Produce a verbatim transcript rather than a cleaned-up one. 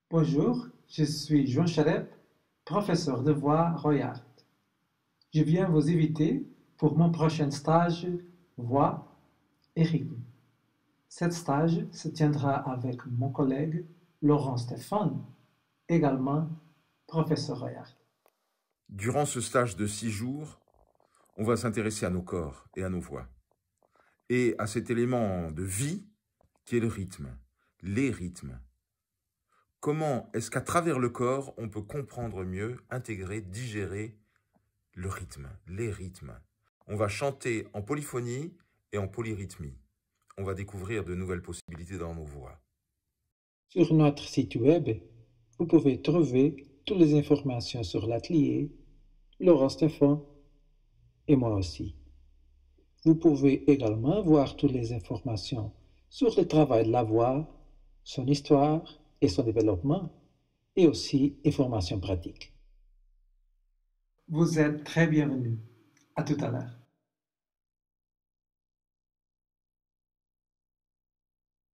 Bonjour, je suis Jean Charep, professeur de voix Royart. Je viens vous inviter pour mon prochain stage voix et rythme. Cet stage se tiendra avec mon collègue Laurent Stéphane, également professeur Royart. Durant ce stage de six jours, on va s'intéresser à nos corps et à nos voix, et à cet élément de vie qui est le rythme, les rythmes. Comment est-ce qu'à travers le corps, on peut comprendre mieux, intégrer, digérer le rythme, les rythmes. On va chanter en polyphonie et en polyrythmie. On va découvrir de nouvelles possibilités dans nos voix. Sur notre site web, vous pouvez trouver toutes les informations sur l'atelier, Laurent Stéphane et moi aussi. Vous pouvez également voir toutes les informations sur le travail de la voix, son histoire et son développement, et aussi informations pratiques. Vous êtes très bienvenus. À tout à l'heure.